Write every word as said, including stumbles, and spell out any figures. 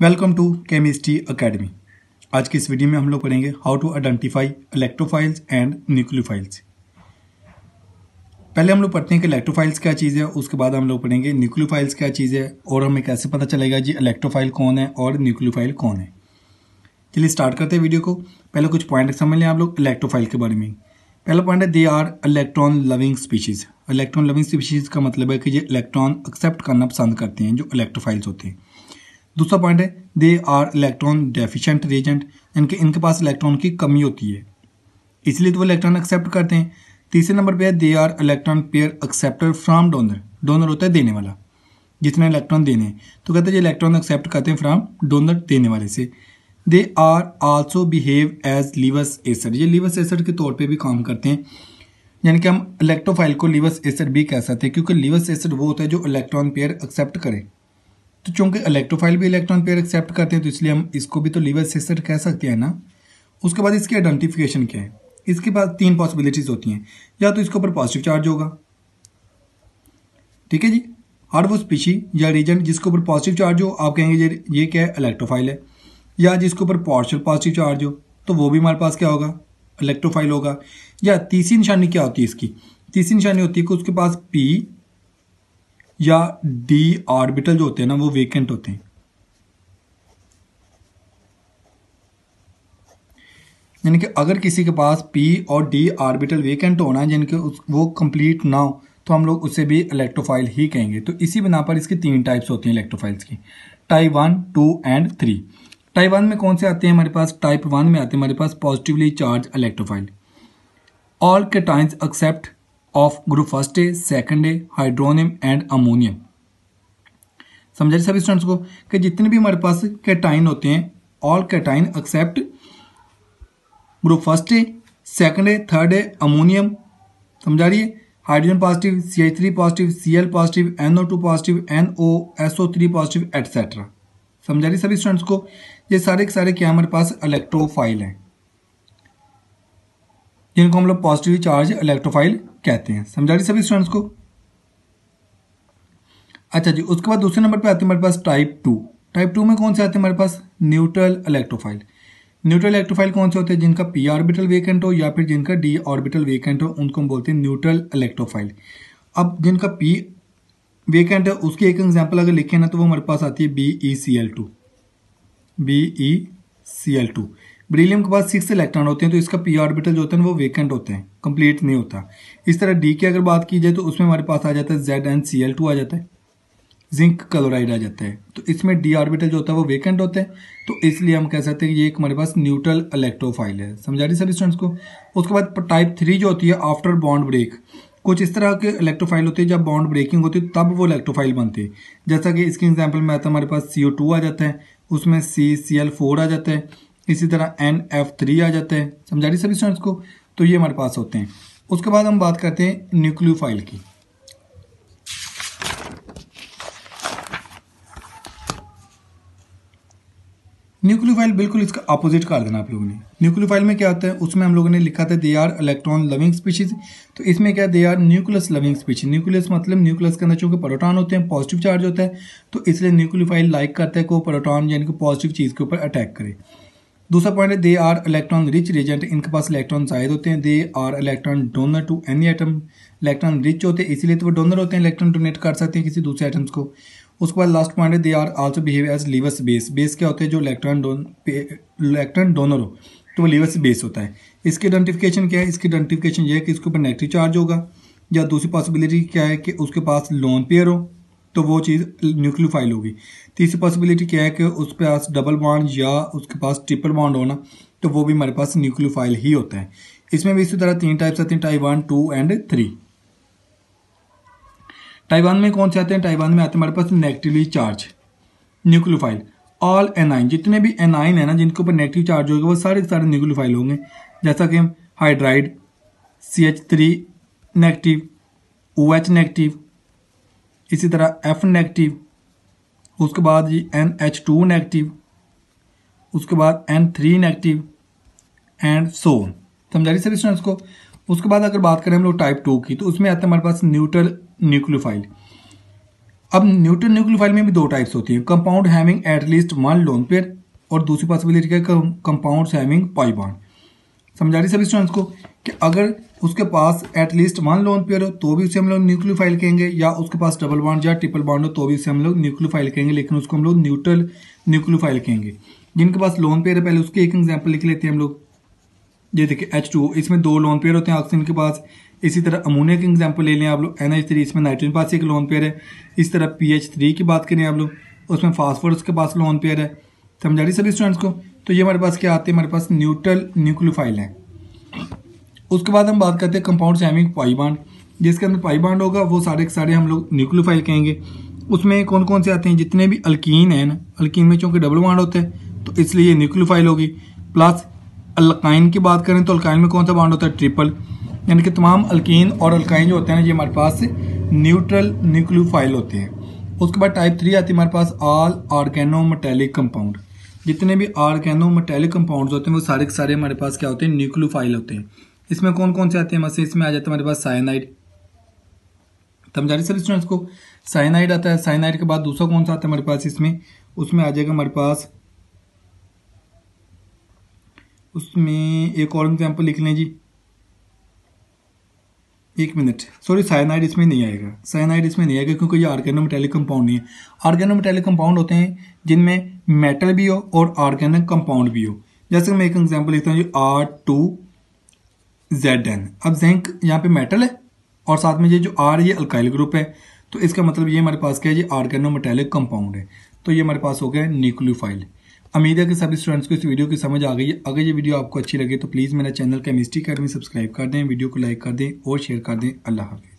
Welcome to chemistry academy. आज की इस वीडियो में हम लोग पढ़ेंगे how to identify electrophiles and nucleophiles. पहले हम लोग पढ़ते हैं कि इलेक्ट्रोफाइल्स क्या चीज़ है, उसके बाद हम लोग पढ़ेंगे न्यूक्लियोफाइल्स क्या चीज़ है और हमें कैसे पता चलेगा जी इलेक्ट्रोफाइल कौन है और न्यूक्लियोफाइल कौन है। चलिए स्टार्ट करते हैं वीडियो को। पहले कुछ पॉइंट समझ लें आप लोग इलेक्ट्रोफाइल के बारे में। पहला पॉइंट है they are electron loving species. Electron loving species का मतलब है कि ये इलेक्ट्रॉन एक्सेप्ट करना पसंद करते हैं, जो इलेक्ट्रोफाइल्स होते हैं। दूसरा पॉइंट है they are electron deficient reagent, यानी इनके पास इलेक्ट्रॉन की कमी होती है, इसलिए तो वो इलेक्ट्रॉन एक्सेप्ट करते हैं। तीसरे नंबर पे है they are electron pair acceptor from donor. Donor होता है देने वाला, जितने इलेक्ट्रॉन देने हैं, तो कहते हैं ये इलेक्ट्रॉन एक्सेप्ट करते हैं फ्रॉम डोनर देने वाले से। They are also behave as Lewis acid. ये लीवस एसिड के तौर पर भी काम करते हैं, यानी कि हम इलेक्ट्रोफाइल को लीवस एसिड भी कह सकते हैं, क्योंकि लीवस एसिड वो होता है जो इलेक्ट्रॉन पेयर एक्सेप्ट करे। तो चूंकि इलेक्ट्रोफाइल भी इलेक्ट्रॉन पेयर एक्सेप्ट करते हैं, तो इसलिए हम इसको भी तो लीवस एसिड कह सकते हैं ना। उसके बाद इसकी आइडेंटिफिकेशन क्या है, इसके पास तीन पॉसिबिलिटीज होती हैं। या तो इसके ऊपर पॉजिटिव चार्ज होगा, ठीक है जी, हर वो स्पीशी या रीजन जिसके ऊपर पॉजिटिव चार्ज हो आप कहेंगे ये ये क्या है, इलेक्ट्रोफाइल है। या जिसके ऊपर पार्शियल पॉजिटिव चार्ज हो तो वो भी हमारे पास क्या होगा, इलेक्ट्रोफाइल होगा। या तीसरी निशानी क्या होती है इसकी, तीसरी निशानी होती है कि उसके पास पी या डी ऑर्बिटल जो होते हैं ना वो वेकेंट होते हैं, यानी कि अगर किसी के पास पी और डी ऑर्बिटल वेकेंट होना है, जिनके वो कंप्लीट ना हो, तो हम लोग उसे भी इलेक्ट्रोफाइल ही कहेंगे। तो इसी बिना पर इसकी तीन टाइप्स होती हैं इलेक्ट्रोफाइल्स की, type one, two and three. Type one में कौन से आते हैं हमारे पास, टाइप वन में आते हैं हमारे पास positively charge electrophile. All cations except of group first A, second A, hydronium and ammonium. समझा सभी स्टूडेंट्स को कि जितने भी हमारे पास कैटाइन होते हैं, all cation except group first A, second A, third A, ammonium. समझा रही है, hydrogen positive, C H three positive, C L positive, N O two positive, N O, S O three positive etcetera. समझा रही सभी students को, ये सारे के सारे क्या हमारे पास इलेक्ट्रोफाइल हैं, जिनको हम लोग पॉजिटिवली चार्ज इलेक्ट्रोफाइल कहते हैं। समझा रही सभी स्टूडेंट्स को। अच्छा जी, उसके बाद दूसरे नंबर पे आते हैं हमारे पास टाइप टू। टाइप टू में कौन से आते हैं हमारे पास, न्यूट्रल इलेक्ट्रोफाइल। न्यूट्रल इलेक्ट्रोफाइल कौन से होते हैं, जिनका पी ऑर्बिटल वेकेंट हो या फिर जिनका डी ऑर्बिटल वेकेंट हो, उनको हम बोलते हैं न्यूट्रल इलेक्ट्रोफाइल। अब जिनका पी वेकेंट है उसकी एक एग्जाम्पल अगर लिखे ना तो वो हमारे पास आती है B E C L two. B E C L two beryllium के पास सिक्स इलेक्ट्रॉन होते हैं, तो इसका पी ऑर्बिटल जो होता है वो वेकेंट होते हैं, कंप्लीट नहीं होता। इस तरह डी की अगर बात की जाए तो उसमें हमारे पास आ जाता है Z N C L two आ जाता है, जिंक क्लोराइड आ जाता है, तो इसमें डी ऑर्बिटल जो होता है वो वेकेंट होते हैं, तो इसलिए हम कह सकते हैं कि ये एक हमारे पास न्यूट्रल इलेक्ट्रोफाइल है। समझा रही सभी स्टूडेंट्स को। उसके बाद टाइप थ्री जो होती है आफ्टर बॉन्ड ब्रेक। कुछ इस तरह के इलेक्ट्रोफाइल होते हैं जब बॉन्ड ब्रेकिंग होती है तब वो इलेक्ट्रोफाइल बनते हैं, जैसा कि इसके एग्जाम्पल में आता है हमारे पास सी ओ टू आ जाता है, उसमें सी सी एल फोर आ जाता है, इसी तरह एन एफ थ्री आ जाता है। समझा रही सभी स्टूडेंट्स को, तो ये हमारे पास होते हैं। उसके बाद हम बात करते हैं न्यूक्लियोफाइल की। न्यूक्लियोफाइल बिल्कुल इसका अपोजिट कर देना आप लोगों ने। न्यूक्लियोफाइल में क्या होता है, उसमें हम लोगों ने लिखा था they are electron loving species, तो इसमें क्या they are nucleus loving species. Nucleus मतलब न्यूक्लियस के अंदर चूंकि प्रोटॉन होते हैं, पॉजिटिव चार्ज होता है, तो इसलिए न्यूक्लियोफाइल लाइक करता है को प्रोटॉन यानी कि पॉजिटिव चीज़ के ऊपर अटैक करे। दूसरा पॉइंट है they are electron rich reagent. इनके पास इलेक्ट्रॉन जायद होते हैं। They are electron donor to any atom. Electron rich होते हैं इसीलिए तो वो डोनर होते हैं, इलेक्ट्रॉन डोनेट कर सकते हैं किसी दूसरे एटम्स को। उसके बाद लास्ट पॉइंट है they are also behave as Lewis base. Base क्या होते हैं, जो इलेक्ट्रॉन डोन इलेक्ट्रॉन डोनर हो तो वो लीवस बेस होता है। इसकी आइडेंटिफिकेशन क्या है, इसकी आइडेंटिफिकेशन ये है कि इसके ऊपर नेगेटिव चार्ज होगा, या दूसरी पॉसिबिलिटी क्या है कि उसके पास लोन पेयर हो तो वो चीज़ न्यूक्लियोफाइल होगी। तीसरी पॉसिबिलिटी क्या है कि उसके पास डबल बॉन्ड या उसके पास ट्रिपल बॉन्ड होना, तो वो भी हमारे पास न्यूक्लियोफाइल ही होता है। इसमें भी इसी तरह तीन टाइप्स आते हैं, type one, two and three. Type one में कौन से आते हैं, टाइप वन में आते हैं हमारे पास negatively charge nucleophile. All anion, जितने भी एनाइन है ना जिनके ऊपर नेगेटिव चार्ज होगा वो सारे सारे न्यूक्लियोफाइल होंगे, जैसा कि hydride, C H three negative, O H negative, इसी तरह एफ नेगेटिव, उसके बाद G N H two negative, उसके बाद N three negative and so. समझा रही सभी स्टूडेंट्स को। उसके बाद अगर बात करें हम लोग टाइप टू की, तो उसमें आता है हमारे पास न्यूट्रल न्यूक्लियोफाइल। अब न्यूट्रल न्यूक्लियोफाइल में भी दो टाइप्स होती हैं, compound having at least one lone pair और दूसरी पॉसिबिलिटी क्या है कंपाउंड्स हैविंग पाई बॉन्ड। समझा रही सभी स्टूडेंट्स को कि अगर उसके पास एटलीस्ट वन लोन पेयर हो तो भी उसे हम लोग न्यूक्लियोफाइल कहेंगे, या उसके पास डबल बॉन्ड या ट्रिपल बॉन्ड हो तो भी उसे हम लोग न्यूक्लियोफाइल कहेंगे, लेकिन उसको हम लोग न्यूट्रल न्यूक्लियोफाइल कहेंगे। जिनके पास लोन पेयर है पहले उसके एक एग्जाम्पल लिख लेते हैं हम लोग। ये देखिए एच टू ओ, इसमें दो लोन पेयर होते हैं ऑक्सीजन के पास। इसी तरह अमोनिया की एग्जाम्पल ले लें आप लोग, एन एच थ्री, इसमें नाइट्रोजन के पास एक लोन पेयर है। इस तरह पी एच थ्री की बात करें आप लोग, उसमें फास्फोरस के पास लोन पेयर है। समझा रही सभी स्टूडेंट्स को। तो ये हमारे पास क्या आते हैं, हमारे पास न्यूट्रल न्यूक्लियोफाइल है। उसके बाद हम बात करते हैं कंपाउंड्स हैविंग पाई बॉन्ड। जिसके अंदर पाई बॉन्ड होगा वो सारे के सारे हम लोग न्यूक्लियोफाइल कहेंगे। उसमें कौन कौन से आते हैं, जितने भी अल्कीन है ना, अल्कीन में चूंकि डबल बॉन्ड होते हैं तो इसलिए ये न्यूक्लियोफाइल होगी। प्लस अल्काइन की बात करें तो अल्काइन में कौन सा बॉन्ड होता है, ट्रिपल, यानी कि तमाम अल्कीन और अल्काइन जो होते हैं ना ये हमारे पास न्यूट्रल न्यूक्लियोफाइल होते हैं। उसके बाद टाइप थ्री आती है हमारे पास ऑल ऑर्गेनोमेटेलिक कंपाउंड। जितने भी ऑर्गेनोमेटेलिक कंपाउंड्स होते हैं वो सारे के सारे हमारे पास क्या होते हैं, न्यूक्लियोफाइल होते हैं। इसमें कौन कौन से आते हैं, मतलब इसमें आ जाता है हमारे पास साइनाइड। समझा रही सर स्टूडेंट्स को, साइनाइड आता है। साइनाइड के बाद दूसरा कौन सा आता है हमारे पास इसमें, उसमें आ जाएगा हमारे पास, उसमें एक और एग्जाम्पल लिख लें जी, एक मिनट, सॉरी साइनाइड इसमें नहीं आएगा, साइनाइड इसमें नहीं आएगा क्योंकि ये ऑर्गेनोमेटेलिक कंपाउंड नहीं है। ऑर्गेनोमेटेलिक कंपाउंड होते हैं जिनमें मेटल भी हो और ऑर्गेनिक कंपाउंड भी हो। जैसे मैं एक एग्जाम्पल लिखता हूँ जी, आर टू जेड एन। अब जिंक यहाँ पे मेटल है और साथ में ये जो आर ये अल्काइल ग्रुप है, तो इसका मतलब ये हमारे पास क्या है, ये ऑर्गेनोमेटेलिक कंपाउंड है। तो ये हमारे पास हो गया न्यूक्लियोफाइल। उम्मीद है कि सभी स्टूडेंट्स को इस वीडियो की समझ आ गई है। अगर ये वीडियो आपको अच्छी लगे तो प्लीज़ मेरा चैनल केमिस्ट्री अकेडमी सब्सक्राइब कर दें, वीडियो को लाइक कर दें और शेयर कर दें। अल्लाह हाफिज़।